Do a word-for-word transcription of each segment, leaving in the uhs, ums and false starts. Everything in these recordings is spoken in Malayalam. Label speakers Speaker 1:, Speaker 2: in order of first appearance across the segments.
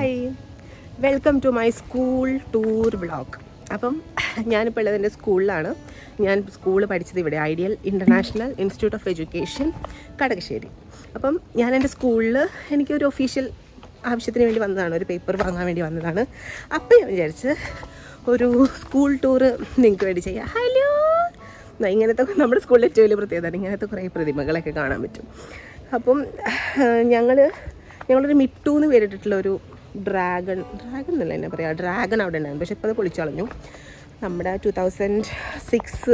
Speaker 1: Hi, welcome to my school tour vlog. അപ്പം ഞാനിപ്പോൾ ഉള്ളത് എൻ്റെ സ്കൂളിലാണ്. ഞാൻ സ്കൂൾ പഠിച്ചത് ഇവിടെ ideal international institute of education Kadakassery. അപ്പം ഞാൻ എൻ്റെ സ്കൂളിൽ എനിക്കൊരു ഒഫീഷ്യൽ ആവശ്യത്തിന് വേണ്ടി വന്നതാണ്, ഒരു പേപ്പർ വാങ്ങാൻ വേണ്ടി വന്നതാണ്. അപ്പം ഞാൻ വിചാരിച്ച് ഒരു സ്കൂൾ ടൂറ് നിങ്ങൾക്ക് വേണ്ടി ചെയ്യാം. ഹലോ, ഇങ്ങനത്തെ നമ്മുടെ സ്കൂളിൽ ഏറ്റവും വലിയ പ്രത്യേകത ഇങ്ങനത്തെ കുറേ പ്രതിമകളൊക്കെ കാണാൻ പറ്റും. അപ്പം ഞങ്ങൾ ഞങ്ങളൊരു മിട്ടു എന്ന് പേരിട്ടിട്ടുള്ള ഒരു ഡ്രാഗൺ ഡ്രാഗൺ എന്നല്ല എന്നെ പറയാം ഡ്രാഗൺ അവിടെ ഉണ്ടായിരുന്നു. പക്ഷെ ഇപ്പോൾ അത് പൊളിച്ചു കളഞ്ഞു. നമ്മുടെ two thousand six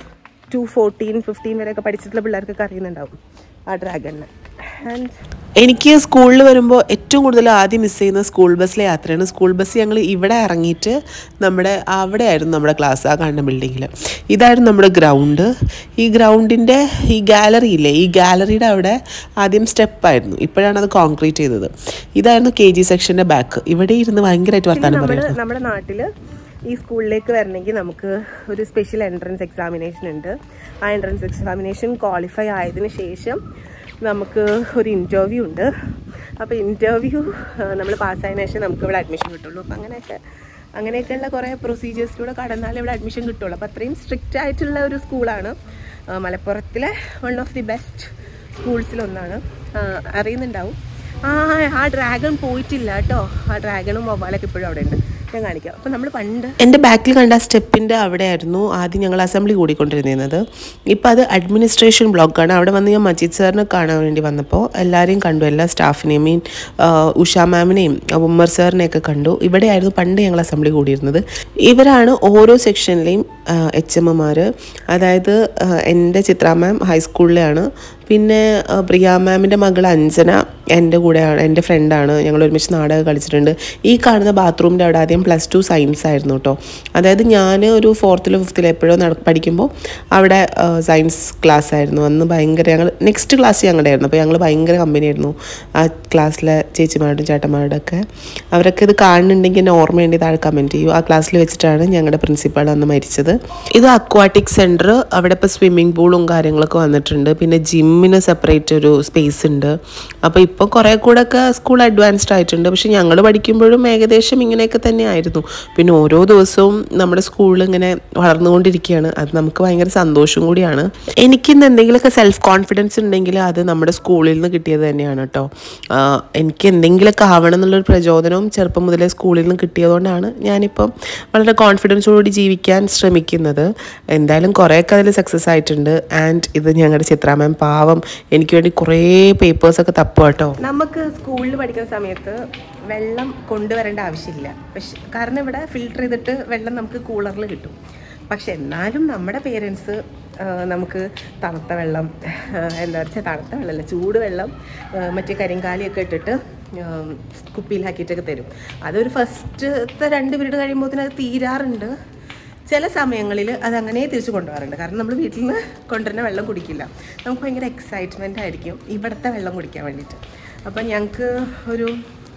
Speaker 1: to fourteen fifteen വരെയൊക്കെ പഠിച്ചിട്ടുള്ള പിള്ളേർക്കൊക്കെ അറിയുന്നുണ്ടാവും ആ ഡ്രാഗണിന്. ആൻഡ്
Speaker 2: എനിക്ക് സ്കൂളിൽ വരുമ്പോൾ ഏറ്റവും കൂടുതൽ ആദ്യം മിസ് ചെയ്യുന്ന സ്കൂൾ ബസ്സിലെ യാത്രയാണ്. സ്കൂൾ ബസ് ഞങ്ങൾ ഇവിടെ ഇറങ്ങിയിട്ട് നമ്മുടെ അവിടെ ആയിരുന്നു നമ്മുടെ ക്ലാസ്, ആ കാണുന്ന ബിൽഡിങ്ങിൽ. ഇതായിരുന്നു നമ്മുടെ ഗ്രൗണ്ട്. ഈ ഗ്രൗണ്ടിൻ്റെ ഈ ഗാലറി ഇല്ലേ, ഈ ഗാലറിയുടെ അവിടെ ആദ്യം സ്റ്റെപ്പായിരുന്നു, ഇപ്പോഴാണ് അത് കോൺക്രീറ്റ് ചെയ്തത്. ഇതായിരുന്നു കെ ജി സെക്ഷൻ്റെ ബാക്ക്. ഇവിടെ ഇരുന്ന് ഭയങ്കരമായിട്ട് വർത്താനം പറയുന്നത്.
Speaker 1: നമ്മുടെ നാട്ടിൽ ഈ സ്കൂളിലേക്ക് വരണമെങ്കിൽ നമുക്ക് ഒരു സ്പെഷ്യൽ എൻട്രൻസ് എക്സാമിനേഷൻ ഉണ്ട്. ആ എൻട്രൻസ് എക്സാമിനേഷൻ ക്വാളിഫൈ ആയതിനു ശേഷം നമുക്ക് ഒരു ഇൻ്റർവ്യൂ ഉണ്ട്. അപ്പോൾ ഇൻ്റർവ്യൂ നമ്മൾ പാസ്സായതിനു ശേഷം നമുക്ക് ഇവിടെ അഡ്മിഷൻ കിട്ടുള്ളൂ. അപ്പം അങ്ങനെയൊക്കെ അങ്ങനെയൊക്കെയുള്ള കുറേ പ്രൊസീജിയേഴ്സിലൂടെ കടന്നാലേ ഇവിടെ അഡ്മിഷൻ കിട്ടുള്ളൂ. അപ്പോൾ അത്രയും സ്ട്രിക്റ്റ് ആയിട്ടുള്ള ഒരു സ്കൂളാണ്. മലപ്പുറത്തിലെ വൺ ഓഫ് ദി ബെസ്റ്റ് സ്കൂൾസിലൊന്നാണ്. അറിയുന്നുണ്ടാവും. ആ ആ ഡ്രാഗൺ പോയിട്ടില്ല കേട്ടോ. ആ ഡ്രാഗണും വവ്വാലൊക്കെ ഇപ്പോഴും അവിടെ ഉണ്ട്. ഞാൻ കാണിക്കാം. അപ്പം നമ്മൾ പണ്ട്
Speaker 2: എൻ്റെ ബാക്കിൽ കണ്ട സ്റ്റെപ്പിൻ്റെ അവിടെയായിരുന്നു ആദ്യം ഞങ്ങൾ അസംബ്ലി കൂടിക്കൊണ്ടിരുന്നത്. ഇപ്പോൾ അത് അഡ്മിനിസ്ട്രേഷൻ ബ്ലോക്കാണ്. അവിടെ വന്ന് ഞാൻ മജീദ് സാറിനെ കാണാൻ വേണ്ടി വന്നപ്പോൾ എല്ലാവരെയും കണ്ടു, എല്ലാ സ്റ്റാഫിനെയും, മീൻ ഉഷ മാമിനെയും ഉമ്മർ സാറിനെയൊക്കെ കണ്ടു. ഇവിടെയായിരുന്നു പണ്ട് ഞങ്ങൾ അസംബ്ലി കൂടിയിരുന്നത്. ഇവരാണ് ഓരോ സെക്ഷനിലെയും എച്ച് എമ്മാർ. അതായത് എൻ്റെ ചിത്ര മാം ഹൈസ്കൂളിലെയാണ്. പിന്നെ പ്രിയ മാമിൻ്റെ മകൾ അഞ്ജന എൻ്റെ കൂടെയാണ്, എൻ്റെ ഫ്രണ്ടാണ്. ഞങ്ങൾ ഒരുമിച്ച് നാടകം കളിച്ചിട്ടുണ്ട്. ഈ കാണുന്ന ബാത്റൂമിൻ്റെ അവിടെ ആദ്യം പ്ലസ് ടു സയൻസ് ആയിരുന്നു കേട്ടോ. അതായത് ഞാൻ ഒരു ഫോർത്തിലോ ഫിഫ്ത്തിലോ എപ്പോഴോ നട പഠിക്കുമ്പോൾ അവിടെ സയൻസ് ക്ലാസ് ആയിരുന്നു. അന്ന് ഭയങ്കര ഞങ്ങൾ നെക്സ്റ്റ് ക്ലാസ് ഞങ്ങളുടെ ആയിരുന്നു. അപ്പോൾ ഞങ്ങൾ ഭയങ്കര കമ്പനിയായിരുന്നു ആ ക്ലാസ്സിലെ ചേച്ചിമാരുടെ ചേട്ടന്മാരുടെ ഒക്കെ. അവരൊക്കെ ഇത് കാണുന്നുണ്ടെങ്കിൽ എന്നെ ഓർമ്മയുണ്ടെങ്കിൽ താഴെ കമൻറ്റ് ചെയ്യൂ. ആ ക്ലാസ്സിൽ വെച്ചിട്ടാണ് ഞങ്ങളുടെ പ്രിൻസിപ്പാൾ അന്ന് മരിച്ചത്. ഇത് അക്വാട്ടിക് സെൻറ്റർ. അവിടെ ഇപ്പോൾ സ്വിമ്മിംഗ് പൂളും കാര്യങ്ങളൊക്കെ വന്നിട്ടുണ്ട്. പിന്നെ ജിമ്മിന് സെപ്പറേറ്റ് ഒരു സ്പേസ് ഉണ്ട്. അപ്പോൾ ഇപ്പോൾ കുറേ കൂടെ ഒക്കെ സ്കൂൾ അഡ്വാൻസ്ഡ് ആയിട്ടുണ്ട്. പക്ഷെ ഞങ്ങൾ പഠിക്കുമ്പോഴും ഏകദേശം ഇങ്ങനെയൊക്കെ തന്നെ ആയിരുന്നു. പിന്നെ ഓരോ ദിവസവും നമ്മുടെ സ്കൂളിൽ ഇങ്ങനെ വളർന്നുകൊണ്ടിരിക്കുകയാണ്. അത് നമുക്ക് ഭയങ്കര സന്തോഷം കൂടിയാണ്. എനിക്കിന്ന് എന്തെങ്കിലുമൊക്കെ സെൽഫ് കോൺഫിഡൻസ് ഉണ്ടെങ്കിൽ അത് നമ്മുടെ സ്കൂളിൽ നിന്ന് കിട്ടിയത് തന്നെയാണ് കേട്ടോ. എനിക്ക് എന്തെങ്കിലുമൊക്കെ ആവണം എന്നുള്ളൊരു പ്രചോദനവും ചെറുപ്പം മുതലേ സ്കൂളിൽ നിന്ന് കിട്ടിയതുകൊണ്ടാണ് ഞാനിപ്പം വളരെ കോൺഫിഡൻസോടുകൂടി ജീവിക്കാൻ ശ്രമിക്കുന്നത്. എന്തായാലും കുറേയൊക്കെ അതിൽ സക്സസ് ആയിട്ടുണ്ട്. ആൻഡ് ഇത് ഞങ്ങളുടെ ചിത്ര മാം പാവം എനിക്ക് വേണ്ടി കുറേ പേപ്പേഴ്സൊക്കെ തപ്പുക കേട്ടോ.
Speaker 1: നമുക്ക് സ്കൂളിൽ പഠിക്കുന്ന സമയത്ത് വെള്ളം കൊണ്ടുവരേണ്ട ആവശ്യമില്ല. പക്ഷെ കാരണം ഇവിടെ ഫിൽട്ടർ ചെയ്തിട്ട് വെള്ളം നമുക്ക് കൂളറിൽ കിട്ടും. പക്ഷെ എന്നാലും നമ്മുടെ പേരൻസ് നമുക്ക് തണുത്ത വെള്ളം, എന്താ വെച്ചാൽ തണുത്ത വെള്ളമല്ല ചൂട് വെള്ളം മറ്റേ കരിങ്കാലിയൊക്കെ ഇട്ടിട്ട് കുപ്പിയിലാക്കിയിട്ടൊക്കെ തരും. അതൊരു ഫസ്റ്റത്തെ രണ്ട് പീരീഡ് കഴിയുമ്പോഴത്തേന് അത് തീരാറുണ്ട്. ചില സമയങ്ങളിൽ അതങ്ങനെ തിരിച്ചു കൊണ്ടുപോകാറുണ്ട്. കാരണം നമ്മൾ വീട്ടിൽ നിന്ന് കൊണ്ടുവരുന്ന വെള്ളം കുടിക്കില്ല. നമുക്ക് ഭയങ്കര എക്സൈറ്റ്മെൻ്റ് ആയിരിക്കും ഇവിടുത്തെ വെള്ളം കുടിക്കാൻ വേണ്ടിയിട്ട്. അപ്പം ഞങ്ങൾക്ക് ഒരു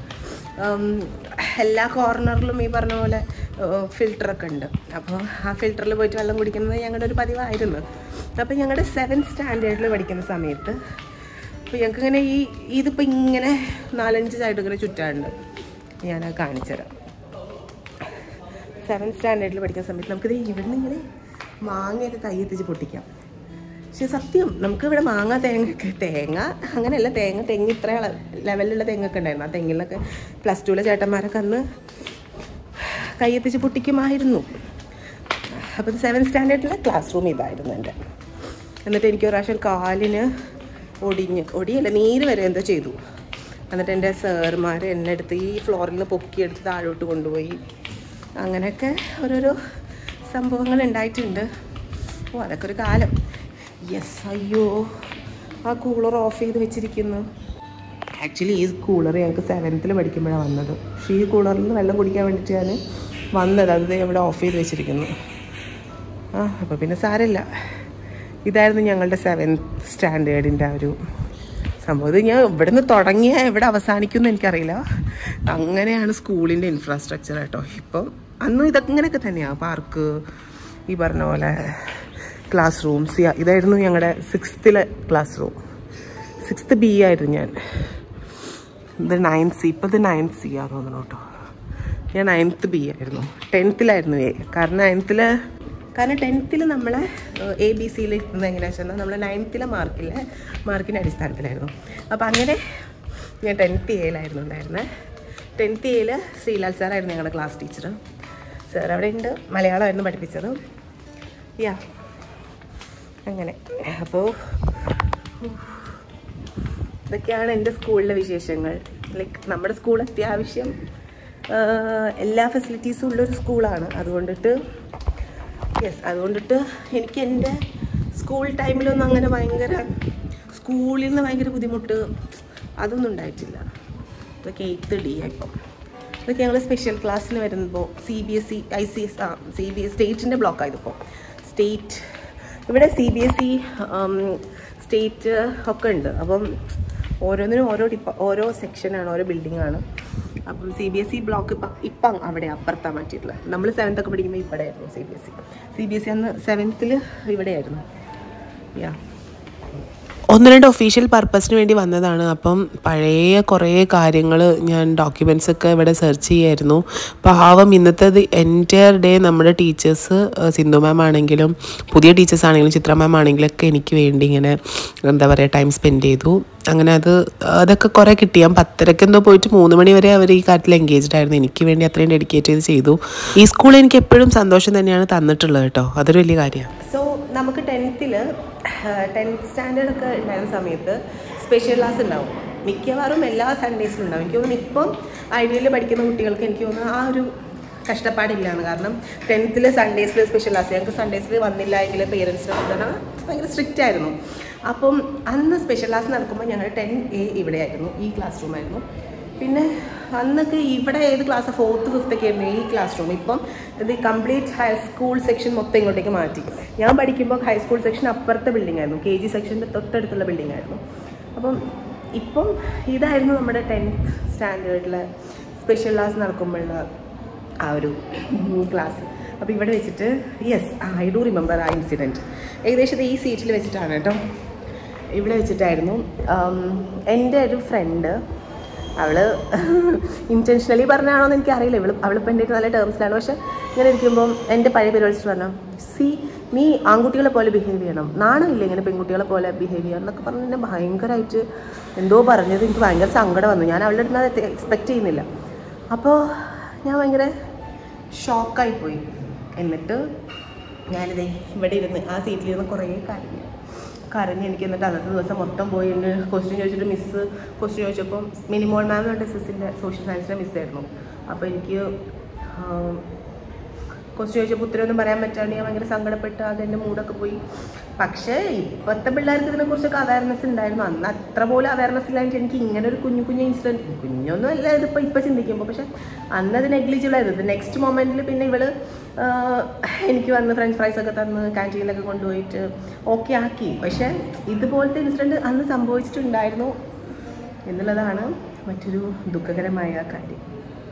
Speaker 1: എല്ലാ കോർണറിലും ഈ പറഞ്ഞ പോലെ ഫിൽറ്ററൊക്കെ ഉണ്ട്. അപ്പോൾ ആ ഫിൽറ്ററിൽ പോയിട്ട് വെള്ളം കുടിക്കുന്നത് ഞങ്ങളുടെ ഒരു പതിവായിരുന്നു. അപ്പോൾ ഞങ്ങളുടെ സെവൻത് സ്റ്റാൻഡേർഡിൽ പഠിക്കുന്ന സമയത്ത് അപ്പോൾ ഞങ്ങൾക്ക് ഇങ്ങനെ ഈ ഇതിപ്പോൾ ഇങ്ങനെ നാലഞ്ച് സൈഡ് ഇങ്ങനെ ചുറ്റാറുണ്ട്. ഞാനത് കാണിച്ചു തരാം. സെവൻത് സ്റ്റാൻഡേർഡിൽ പഠിക്കുന്ന സമയത്ത് നമുക്കിത് ഇവിടെ നിന്ന് ഇങ്ങനെ മാങ്ങയൊക്കെ കൈ എത്തിച്ച് പൊട്ടിക്കാം. പക്ഷെ സത്യം നമുക്ക് ഇവിടെ മാങ്ങ തേങ്ങയൊക്കെ തേങ്ങ അങ്ങനെയല്ല തേങ്ങ തെങ്ങ് ഇത്ര ലെവലിലുള്ള തെങ്ങൊക്കെ ഉണ്ടായിരുന്നു. ആ തെങ്ങിലൊക്കെ പ്ലസ് ടുവിലെ ചേട്ടന്മാരൊക്കെ അന്ന് കൈയെത്തിച്ച് പൊട്ടിക്കുമായിരുന്നു. അപ്പം സെവൻത് സ്റ്റാൻഡേർഡിലെ ക്ലാസ് റൂം ഇതായിരുന്നു എൻ്റെ. എന്നിട്ട് എനിക്ക് ഒരു പ്രാവശ്യം കാലിന് ഒടിഞ്ഞ് ഒടിയല്ല നീര് വരെ എന്തോ ചെയ്തു. എന്നിട്ട് എൻ്റെ സാറുമാർ എന്നെ എടുത്ത് ഈ ഫ്ലോറിൽ നിന്ന് പൊക്കിയെടുത്ത് താഴോട്ട് കൊണ്ടുപോയി. അങ്ങനെയൊക്കെ ഓരോരോ സംഭവങ്ങൾ ഉണ്ടായിട്ടുണ്ട്. ഓ അതൊക്കെ ഒരു കാലം. യെസ്, അയ്യോ ആ കൂളർ ഓഫ് ചെയ്ത് വെച്ചിരിക്കുന്നു. ആക്ച്വലി ഈ കൂളർ ഞങ്ങൾക്ക് സെവൻത്തിൽ പഠിക്കുമ്പോഴാണ് വന്നത്. പക്ഷേ ഈ കൂളറിൽ നിന്ന് വെള്ളം കുടിക്കാൻ വേണ്ടിയിട്ട് ഞാൻ വന്നത് അത് ഇവിടെ ഓഫ് ചെയ്ത് വെച്ചിരിക്കുന്നു. ആ അപ്പോൾ പിന്നെ സാരമില്ല. ഇതായിരുന്നു ഞങ്ങളുടെ സെവൻത്ത് സ്റ്റാൻഡേർഡിൻ്റെ ആ ഒരു സംഭവം. ഇത് ഞാൻ ഇവിടെ നിന്ന് തുടങ്ങിയ എവിടെ അവസാനിക്കുമെന്ന് എനിക്കറിയില്ല. അങ്ങനെയാണ് സ്കൂളിൻ്റെ ഇൻഫ്രാസ്ട്രക്ചർ കേട്ടോ. ഇപ്പം അന്നും ഇതൊക്കെ ഇങ്ങനെയൊക്കെ തന്നെയാണ്. പാർക്ക്, ഈ പറഞ്ഞ പോലെ ക്ലാസ് റൂംസ്. ഇതായിരുന്നു ഞങ്ങളുടെ സിക്സ്ത്തിലെ ക്ലാസ് റൂം. സിക്സ്ത്ത് ബി ആയിരുന്നു ഞാൻ. ഇത് നയൻത് സി. ഇപ്പോൾ ഇത് നയൻത് സി ആ തോന്നണം കേട്ടോ. ഞാൻ നയൻത്ത് ബി ആയിരുന്നു, ടെൻത്തിലായിരുന്നു എ. കാരണം നയൻത്തിൽ കാരണം ടെൻത്തിൽ നമ്മൾ എ ബി സിയിൽ ഇരുന്നത് എങ്ങനെയാണെന്ന് വെച്ചാൽ നമ്മൾ നയൻത്തിലെ മാർക്കിലെ മാർക്കിൻ്റെ അടിസ്ഥാനത്തിലായിരുന്നു. അപ്പോൾ അങ്ങനെ ഞാൻ ടെൻത്ത് എയിലായിരുന്നു ഉണ്ടായിരുന്നത്. ടെൻത്ത് എയിൽ ശ്രീലാൽ സാറായിരുന്നു ഞങ്ങളുടെ ക്ലാസ് ടീച്ചർ. സാർ അവിടെ ഉണ്ട്, മലയാളമായിരുന്നു പഠിപ്പിച്ചത്. യാ അങ്ങനെ. അപ്പോൾ ഇതൊക്കെയാണ് എൻ്റെ സ്കൂളിലെ വിശേഷങ്ങൾ. ലൈക്ക് നമ്മുടെ സ്കൂൾ അത്യാവശ്യം എല്ലാ ഫെസിലിറ്റീസും ഉള്ളൊരു സ്കൂളാണ്. അതുകൊണ്ടിട്ട് യെസ് അതുകൊണ്ടിട്ട് എനിക്ക് എൻ്റെ സ്കൂൾ ടൈമിലൊന്നും അങ്ങനെ ഭയങ്കര സ്കൂളിൽ നിന്ന് ഭയങ്കര ബുദ്ധിമുട്ട് അതൊന്നും ഉണ്ടായിട്ടില്ല. ഇതൊക്കെ എയ്ത്ത് ഡി ഇപ്പം ഇതൊക്കെ ഞങ്ങൾ സ്പെഷ്യൽ ക്ലാസ്സിന് വരുമ്പോൾ C B S E I C S ആ സി ബി എസ് സ്റ്റേറ്റിൻ്റെ ബ്ലോക്കായതിപ്പോൾ സ്റ്റേറ്റ് ഇവിടെ C B S E state ഒക്കെ ഉണ്ട്. അപ്പം ഓരോന്നിനും ഓരോ ഡിപ്പ ഓരോ സെക്ഷനാണ്, ഓരോ ബിൽഡിങ്ങാണ്. അപ്പം C B S E block ഇപ്പം ഇപ്പം അവിടെ അപ്പുറത്താണ് മാറ്റിയിട്ടുള്ളത്. നമ്മൾ സെവൻത്തൊക്കെ പഠിക്കുമ്പോൾ ഇവിടെ ആയിരുന്നു C B S E C B S E അന്ന് സെവൻത്തിൽ ഇവിടെയായിരുന്നു. യാ
Speaker 2: ഒന്ന് രണ്ട് ഒഫീഷ്യൽ പർപ്പസിന് വേണ്ടി വന്നതാണ്. അപ്പം പഴയ കുറേ കാര്യങ്ങൾ ഞാൻ ഡോക്യുമെൻറ്റ്സൊക്കെ ഇവിടെ സെർച്ച് ചെയ്യായിരുന്നു. പാവം ഇന്നത്തെ എൻറ്റയർ ഡേ നമ്മുടെ ടീച്ചേഴ്സ് സിന്ധു മാം ആണെങ്കിലും പുതിയ ടീച്ചേഴ്സ് ആണെങ്കിലും ചിത്ര മാം ആണെങ്കിലൊക്കെ എനിക്ക് വേണ്ടി ഇങ്ങനെ എന്താ പറയുക ടൈം സ്പെൻഡ് ചെയ്തു. അങ്ങനെ അത് അതൊക്കെ കുറേ കിട്ടി. ഞാൻ പത്തരക്ക് എന്തോ പോയിട്ട് മൂന്ന് മണി വരെ അവർ ഈ കാര്യത്തിൽ എൻഗേജ്ഡ് ആയിരുന്നു. എനിക്ക് വേണ്ടി അത്രയും ഡെഡിക്കേറ്റ് ചെയ്ത് ചെയ്തു. ഈ സ്കൂൾ എനിക്ക് എപ്പോഴും സന്തോഷം തന്നെയാണ് തന്നിട്ടുള്ളത് കേട്ടോ. അതൊരു വലിയ കാര്യമാണ്.
Speaker 1: സോ നമുക്ക് ടെൻത്തിൽ ടെൻത്ത് സ്റ്റാൻഡേർഡൊക്കെ ഉണ്ടായിരുന്ന സമയത്ത് സ്പെഷ്യൽ ക്ലാസ് ഉണ്ടാവും. മിക്കവാറും എല്ലാ സൺഡേസിലും ഉണ്ടാവും. എനിക്ക് തോന്നുന്നു ഇപ്പം ഐഡിയയിൽ പഠിക്കുന്ന കുട്ടികൾക്ക് എനിക്ക് തോന്നുന്നു ആ ഒരു കഷ്ടപ്പാടില്ലാണ്. കാരണം ടെൻത്തിൽ സൺഡേസിൽ സ്പെഷ്യൽ ക്ലാസ് ഞങ്ങൾക്ക് സൺഡേസിൽ വന്നില്ല എങ്കിൽ പേരൻസിനെ കൊണ്ടുവന്നാൽ ഭയങ്കര സ്ട്രിക്റ്റ് ആയിരുന്നു. അപ്പം അന്ന് സ്പെഷ്യൽ ക്ലാസ് നടക്കുമ്പോൾ ഞങ്ങൾ ടെൻ എ ഇവിടെയായിരുന്നു, ഈ ക്ലാസ് റൂമായിരുന്നു. പിന്നെ അന്നൊക്കെ ഇവിടെ ഏത് ക്ലാസ് ഫോർത്ത് ഫിഫ്ത്തൊക്കെ ആയിരുന്നു ഈ ക്ലാസ് റൂം. ഇപ്പം ഇത് കംപ്ലീറ്റ് ഹൈസ്കൂൾ സെക്ഷൻ മൊത്തം ഇങ്ങോട്ടേക്ക് മാറ്റി. ഞാൻ പഠിക്കുമ്പോൾ ഹൈസ്കൂൾ സെക്ഷൻ അപ്പുറത്തെ ബിൽഡിംഗ് ആയിരുന്നു, കെ ജി സെക്ഷൻ്റെ തൊട്ടടുത്തുള്ള ബിൽഡിംഗ് ആയിരുന്നു. അപ്പം ഇപ്പം ഇതായിരുന്നു നമ്മുടെ ടെൻത്ത് സ്റ്റാൻഡേർഡിലെ സ്പെഷ്യൽ ക്ലാസ് നടക്കുമ്പോഴുള്ള ആ ഒരു ക്ലാസ്. അപ്പോൾ ഇവിടെ വെച്ചിട്ട് യെസ് ഐ ഡു റിമെമ്പർ ആ ഇൻസിഡൻറ്റ്. ഏകദേശം ഈ സീറ്റിൽ വെച്ചിട്ടാണ് കേട്ടോ, ഇവിടെ വെച്ചിട്ടായിരുന്നു. എൻ്റെ ഒരു ഫ്രണ്ട്, അവൾ ഇൻറ്റൻഷനലി പറഞ്ഞാണോ എന്ന് എനിക്കറിയില്ല. ഇവൾ അവളിപ്പോൾ എൻ്റെ നല്ല ടേംസിലാണ്. പക്ഷേ ഇങ്ങനെ ഇരിക്കുമ്പം എൻ്റെ പഴയ പേര് വിളിച്ചിട്ട് പറഞ്ഞു, സി നീ ആൺകുട്ടികളെ പോലെ ബിഹേവ് ചെയ്യണം, നാണമില്ല ഇങ്ങനെ പെൺകുട്ടികളെ പോലെ ബിഹേവ് ചെയ്യണം എന്നൊക്കെ പറഞ്ഞ് എന്നെ ഭയങ്കരമായിട്ട് എന്തോ പറഞ്ഞത് എനിക്ക് ഭയങ്കര സങ്കടം വന്നു. ഞാൻ അവളുടെ അടുത്ത് അത് എക്സ്പെക്റ്റ് ചെയ്യുന്നില്ല. അപ്പോൾ ഞാൻ ഭയങ്കര ഷോക്കായിപ്പോയി. എന്നിട്ട് ഞാനിതേ ഇവിടെ ഇരുന്ന് ആ സീറ്റിലിരുന്ന് കുറേ കരഞ്ഞു കരഞ്ഞ് എനിക്ക് എന്നിട്ട് അന്നത്തെ ദിവസം മൊത്തം പോയി എൻ്റെ ക്വസ്റ്റ്യൻ ചോദിച്ചിട്ട് മിസ്സ് ക്വസ്റ്റ്യൻ ചോദിച്ചപ്പോൾ മിനിമോൾ മാം എസ് എസ് എസിൻ്റെ സോഷ്യൽ സയൻസിൻ്റെ മിസ്സായിരുന്നു. അപ്പോൾ എനിക്ക് ക്വസ്റ്റ്യൻ ചോദിച്ചപ്പോൾ ഉത്തരവൊന്നും പറയാൻ പറ്റാണ്ട് ഞാൻ ഭയങ്കര സങ്കടപ്പെട്ട് അത് എൻ്റെ മൂഡൊക്കെ പോയി. പക്ഷേ ഇപ്പോഴത്തെ പിള്ളേർക്ക് ഇതിനെക്കുറിച്ചൊക്കെ അവയർനെസ് ഉണ്ടായിരുന്നു. അന്ന് അത്ര പോലും അവയർനെസ് ഇല്ലാണ്ട് എനിക്ക് ഇങ്ങനെ ഒരു കുഞ്ഞു കുഞ്ഞു ഇൻസിഡൻറ്റ്, കുഞ്ഞൊന്നും അല്ല ഇതിപ്പോൾ ഇപ്പോൾ ചിന്തിക്കുമ്പോൾ, പക്ഷേ അന്നത് നെഗ്ലിജിബിൾ ആയിരുന്നു. നെക്സ്റ്റ് മൊമെൻറ്റിൽ പിന്നെ ഇവൾ എനിക്ക് വന്ന് ഫ്രഞ്ച് ഫ്രൈസൊക്കെ തന്ന് ക്യാൻറ്റീനിലൊക്കെ കൊണ്ടുപോയിട്ട് ഓക്കെ ആക്കി. പക്ഷേ ഇതുപോലത്തെ ഇൻസിഡൻറ്റ് അന്ന് സംഭവിച്ചിട്ടുണ്ടായിരുന്നു എന്നുള്ളതാണ് മറ്റൊരു ദുഃഖകരമായ കാര്യം.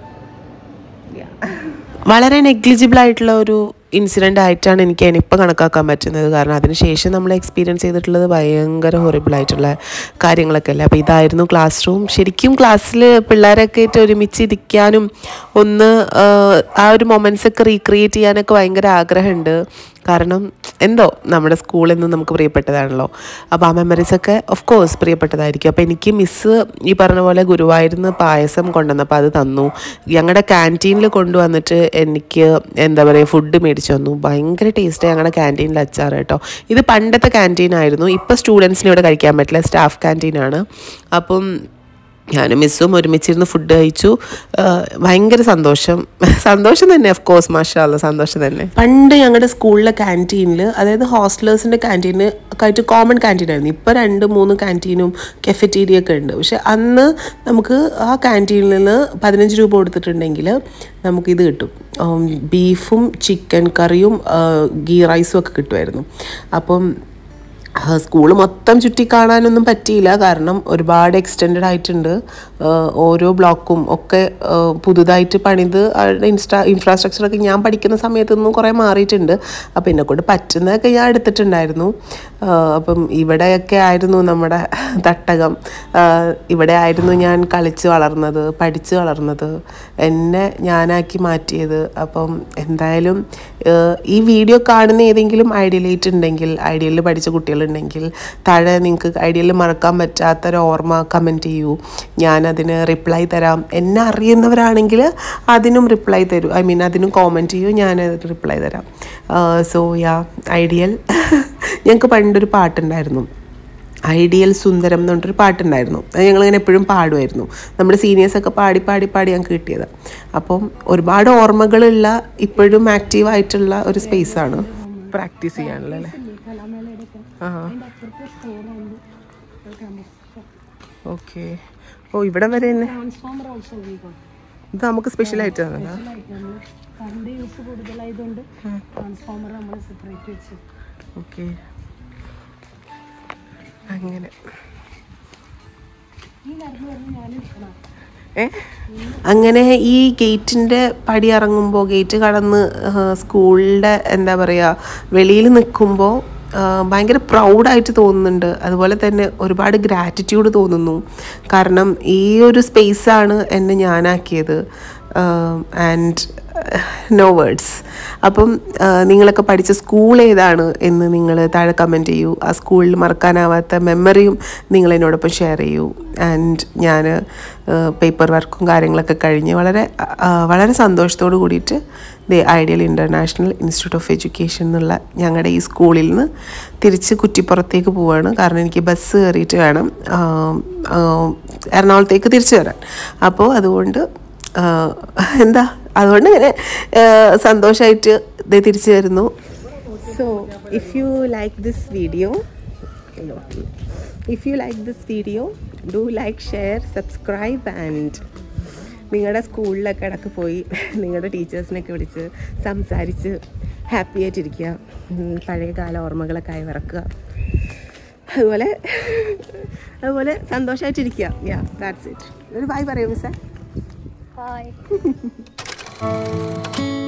Speaker 2: വളരെ നെഗ്ലിജിബിൾ ആയിട്ടുള്ള ഒരു ഇൻസിഡൻ്റ് ആയിട്ടാണ് എനിക്ക് അതിനിപ്പോൾ കണക്കാക്കാൻ പറ്റുന്നത്. കാരണം അതിനുശേഷം നമ്മൾ എക്സ്പീരിയൻസ് ചെയ്തിട്ടുള്ളത് ഭയങ്കര ഹൊറിബിളായിട്ടുള്ള കാര്യങ്ങളൊക്കെ അല്ലേ. അപ്പോൾ ഇതായിരുന്നു ക്ലാസ് റൂം. ശരിക്കും ക്ലാസ്സിൽ പിള്ളേരൊക്കെ ആയിട്ട് ഒരുമിച്ചിരിക്കാനും ഒന്ന് ആ ഒരു മൊമെൻറ്റ്സൊക്കെ റീക്രിയേറ്റ് ചെയ്യാനൊക്കെ ഭയങ്കര ആഗ്രഹമുണ്ട്. കാരണം എന്തോ നമ്മുടെ സ്കൂളിൽ നിന്ന് നമുക്ക് പ്രിയപ്പെട്ടതാണല്ലോ. അപ്പോൾ ആ മെമ്മറീസൊക്കെ ഓഫ് കോഴ്സ് പ്രിയപ്പെട്ടതായിരിക്കും. അപ്പോൾ എനിക്ക് മിസ്സ് ഈ പറഞ്ഞ പോലെ ഗുരുവായൂരിന്ന് പായസം കൊണ്ടുവന്നപ്പോൾ അത് തന്നു. ഞങ്ങളുടെ ക്യാൻറ്റീനിൽ കൊണ്ടുവന്നിട്ട് എനിക്ക് എന്താ പറയുക ഫുഡ് മേടിച്ചു തന്നു. ഭയങ്കര ടേസ്റ്റ് ഞങ്ങളുടെ ക്യാൻറ്റീനിൽ അച്ചാർ കേട്ടോ. ഇത് പണ്ടത്തെ ക്യാൻറ്റീനായിരുന്നു. ഇപ്പോൾ സ്റ്റുഡൻസിന് ഇവിടെ കഴിക്കാൻ പറ്റില്ല, സ്റ്റാഫ് ക്യാൻറ്റീനാണ്. അപ്പം ഞാനും മിസ്സും ഒരുമിച്ചിരുന്ന് ഫുഡ് കഴിച്ചു. ഭയങ്കര സന്തോഷം സന്തോഷം തന്നെ ഓഫ് കോഴ്സ് മാഷാ അല്ലാ സന്തോഷം തന്നെ. പണ്ട് ഞങ്ങളുടെ സ്കൂളിലെ ക്യാൻറ്റീനിൽ, അതായത് ഹോസ്റ്റലേഴ്സിൻ്റെ ക്യാൻറ്റീന് ഒക്കെ ആയിട്ട് കോമൺ ക്യാൻറ്റീനായിരുന്നു. ഇപ്പോൾ രണ്ട് മൂന്ന് ക്യാൻറ്റീനും കെഫറ്റീരിയ ഒക്കെ ഉണ്ട്. പക്ഷെ അന്ന് നമുക്ക് ആ ക്യാൻറ്റീനിൽ നിന്ന് പതിനഞ്ച് രൂപ കൊടുത്തിട്ടുണ്ടെങ്കിൽ നമുക്കിത് കിട്ടും, ബീഫും ചിക്കൻ കറിയും ഗീ റൈസും ഒക്കെ കിട്ടുമായിരുന്നു. അപ്പം സ്കൂൾ മൊത്തം ചുറ്റി കാണാനൊന്നും പറ്റിയില്ല, കാരണം ഒരുപാട് എക്സ്റ്റെൻഡ് ആയിട്ടുണ്ട്. ഓരോ ബ്ലോക്കും ഒക്കെ പുതുതായിട്ട് പണിത് ഇൻസ്റ്റാ ഇൻഫ്രാസ്ട്രക്ചറൊക്കെ ഞാൻ പഠിക്കുന്ന സമയത്തൊന്നും കുറേ മാറിയിട്ടുണ്ട്. അപ്പോൾ എന്നെക്കൊണ്ട് പറ്റുന്നതൊക്കെ ഞാൻ എടുത്തിട്ടുണ്ടായിരുന്നു. അപ്പം ഇവിടെയൊക്കെ ആയിരുന്നു നമ്മുടെ തട്ടകം. ഇവിടെ ആയിരുന്നു ഞാൻ കളിച്ച് വളർന്നത്, പഠിച്ച് വളർന്നത്, എന്നെ ഞാനാക്കി മാറ്റിയത്. അപ്പം എന്തായാലും ഈ വീഡിയോ കാണുന്ന ഏതെങ്കിലും ഐഡിയലേറ്റ് ഉണ്ടെങ്കിൽ, ഐഡിയലിൽ പഠിച്ച കുട്ടികളുണ്ടെങ്കിൽ താഴെ നിങ്ങൾക്ക് ഐഡിയലിൽ മറക്കാൻ പറ്റാത്തൊരു ഓർമ്മ കമൻറ്റ് ചെയ്യൂ, ഞാനതിന് റിപ്ലൈ തരാം. എന്നെ അറിയുന്നവരാണെങ്കിൽ അതിനും റിപ്ലൈ തരൂ, ഐ മീൻ അതിനും കോമൻറ്റ് ചെയ്യൂ, ഞാൻ റിപ്ലൈ തരാം. So ya ideal. ഞങ്ങൾക്ക് പണ്ടൊരു പാട്ടുണ്ടായിരുന്നു, ഐഡിയൽ സുന്ദരം എന്ന് പറഞ്ഞിട്ടൊരു പാട്ടുണ്ടായിരുന്നു. അത് ഞങ്ങളിങ്ങനെ എപ്പോഴും പാടുമായിരുന്നു. നമ്മുടെ സീനിയേഴ്സൊക്കെ പാടി പാടി പാടി ഞങ്ങൾക്ക് കിട്ടിയത്. അപ്പം ഒരുപാട് ഓർമ്മകളുള്ള ഇപ്പോഴും ആക്റ്റീവായിട്ടുള്ള ഒരു സ്പേസാണ്. പ്രാക്ടീസ് ചെയ്യാനല്ലേ? ആ ഓക്കെ. ഓ ഇവിടെ വരെ തന്നെ ഇത് നമുക്ക് സ്പെഷ്യലായിട്ട് ഓക്കെ. അങ്ങനെ അങ്ങനെ ഈ ഗേറ്റിൻ്റെ പടി ഇറങ്ങുമ്പോൾ, ഗേറ്റ് കടന്ന് സ്കൂളിൻ്റെ എന്താ പറയുക വെളിയിൽ നിൽക്കുമ്പോൾ ഭയങ്കര പ്രൗഡായിട്ട് തോന്നുന്നുണ്ട്. അതുപോലെ തന്നെ ഒരുപാട് ഗ്രാറ്റിറ്റ്യൂഡ് തോന്നുന്നു. കാരണം ഈ ഒരു സ്പേസാണ് എന്നെ ഞാനാക്കിയത്. And no words. അപ്പം നിങ്ങളൊക്കെ പഠിച്ച സ്കൂൾ ഏതാണ് എന്ന് നിങ്ങൾ താഴെ കമൻറ്റ് ചെയ്യൂ. ആ സ്കൂളിൽ മറക്കാനാവാത്ത മെമ്മറിയും നിങ്ങൾ എന്നോടൊപ്പം ഷെയർ ചെയ്യൂ. ആൻഡ് ഞാൻ പേപ്പർ വർക്കും കാര്യങ്ങളൊക്കെ കഴിഞ്ഞ് വളരെ വളരെ സന്തോഷത്തോട് കൂടിയിട്ട് ദേ ideal international institute of education എന്നുള്ള ഞങ്ങളുടെ ഈ സ്കൂളിൽ നിന്ന് തിരിച്ച് കുറ്റിപ്പുറത്തേക്ക് പോവുകയാണ്. കാരണം എനിക്ക് ബസ് കയറിയിട്ട് വേണം എറണാകുളത്തേക്ക് തിരിച്ചു വരാൻ. അപ്പോൾ അതുകൊണ്ട് എന്താ അതുകൊണ്ട് ഇങ്ങനെ സന്തോഷമായിട്ട് ഇത് തിരിച്ചു വരുന്നു. So if you like this video if you like this video do like, share, subscribe. And നിങ്ങളുടെ സ്കൂളിലൊക്കെ ഇടയ്ക്ക് പോയി നിങ്ങളുടെ ടീച്ചേഴ്സിനൊക്കെ വിളിച്ച് സംസാരിച്ച് ഹാപ്പി ആയിട്ടിരിക്കുക. പഴയകാല ഓർമ്മകളൊക്കെ ആയി മറക്കുക. അതുപോലെ അതുപോലെ സന്തോഷമായിട്ടിരിക്കുക. Ya that's it. ഒരു ബൈ പറയൂ മിസ്സേ.
Speaker 3: Bye.